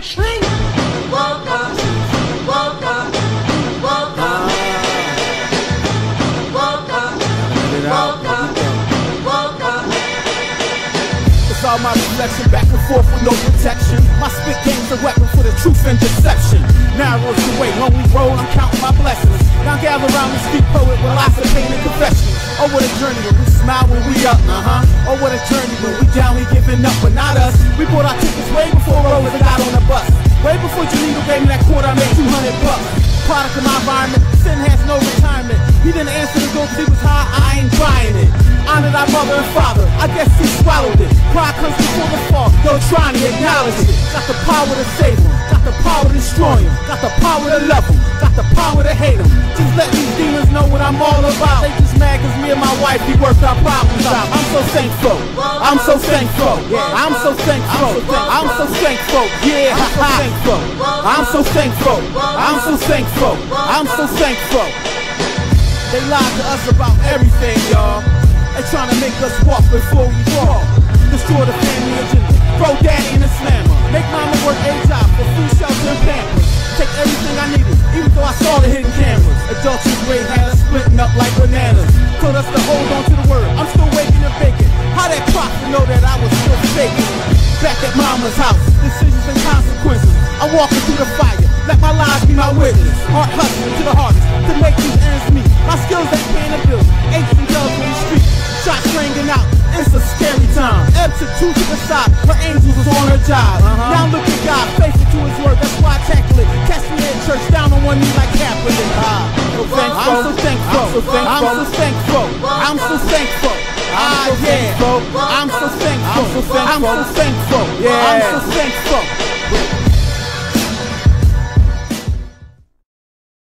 All my reflection, back and forth with no protection. My spit game's a weapon for the truth and deception. Narrows the way, lonely road, I'm counting my blessings. Now gather around the street poet with lots of pain and confession. Oh, what a journey when we smile when we up, Oh, what a journey when we down, we giving up, but not us. We bought our tickets way before Rose got on the bus. Way before Janito gave me that quarter, I made $200. Product of my environment, sin has no retirement. He didn't answer the door cause he was high, I ain't trying it. Honored our mother and father, I guess he swallowed it. Pride comes before the fall, don't try to acknowledge it. Got the power to save him, got the power to destroy him, got the power to love him, got the power to hate him. Just let these demons know what I'm all about. They just mad cause me and my wife, we worked our problems out. I'm so thankful, I'm so thankful, I'm so thankful, I'm so thankful, yeah, I'm so thankful, I'm so thankful, I'm so thankful. They lied to us about everything, y'all. They trying to make us walk before we fall. Destroy the family agenda, throw daddy in the slammer. Make mama work a job for food, shelter, and pampers. Take everything I needed, even though I saw the hidden cameras. Adultery's rate had us splitting up like bananas. Told us to hold on to the word, I'm still waking and baking. How that prophet know that I was still faking? Back at mama's house, decisions and consequences. I'm walking through the fire, let my lives be my witness. Heart hustling to the hardest, to make these ends meet. My skills ain't paying the bills, apes and doves in the street. Shots ringing out, it's a scary time. Ebb took two to the side, her angels was on her job. Now look at God, faithful to his word, that's why I tackle it. Catch me in church, down on one knee like Kaepernick. I'm so thankful, I'm so thankful, I'm so thankful. I'm so thankful, I'm so thankful, I'm so thankful, I'm so thankful.